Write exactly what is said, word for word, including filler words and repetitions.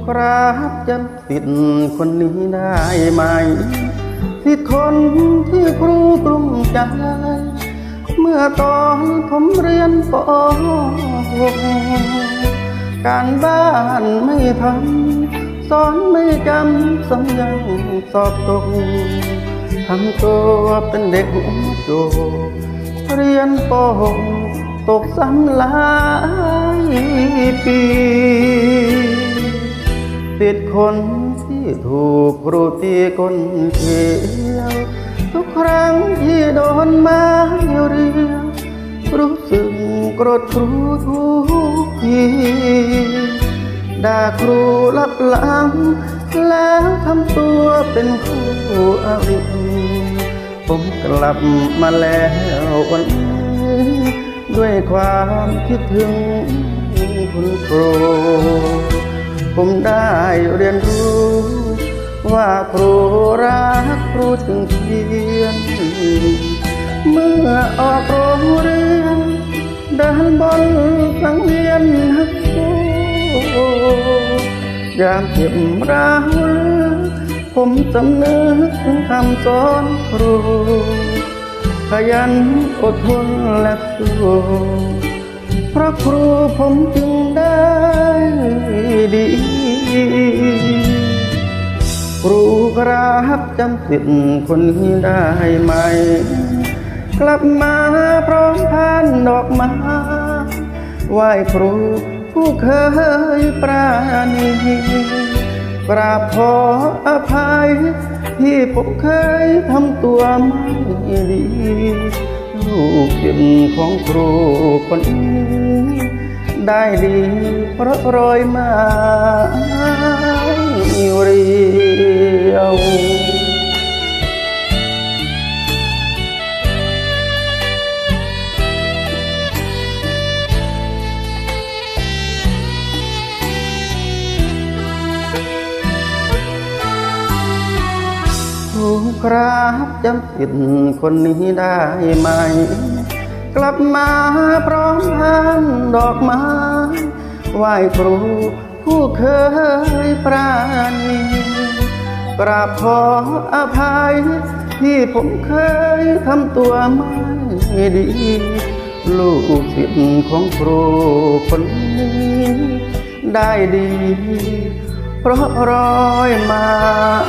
ครับจำสิทธิ์คนนี้ได้ไหมสิทธิ์คนที่ครูกลุ้มใจเมื่อตอนผมเรียนป หก การบ้านไม่ทำสอนไม่จำสมยังสอบตกทำตัวเป็นเด็กโจเรียนป หก ตกซ้ำหลายปีติดคนที่ถูกครูตีก้นเขียวทุกครั้งที่โดนมาเรียนรู้สึกโกรธครูทุกทีด่าครูลับหลังแล้วทำตัวเป็นครูอริผมกลับมาแล้ววันนี้ด้วยความคิดถึงคุณครูผมได้เรียนรู้ว่าครูรักครูถึงเพียงเมื่อออกโรงเรียนเดินบนสังเวียนฮักครูยามเจ็บร้าวผมสำนึกถึงคำสอนครูขยันอดทนและสู้เพราะครูผมจึงได้ดีครูครับจำสิทธิ์คนนี้ได้ไหมกลับมาพร้อมพานดอกไม้ไหว้ครูผู้เคยปราณีกราบขออภัยที่ผมเคยทำตัวไม่ดีลูกศิษย์ของครูคนนี้ได้ดีเพราะรอยไม้เรียวครูครับจำสิทธิ์คนนี้ได้ไหมกลับมาพร้อมพานดอกไม้ไหว้ครูผู้เคยปราณีกราบขออภัยที่ผมเคยทำตัวไม่ดีลูกศิษย์ของครูคนนี้ได้ดีเพราะรอยไม้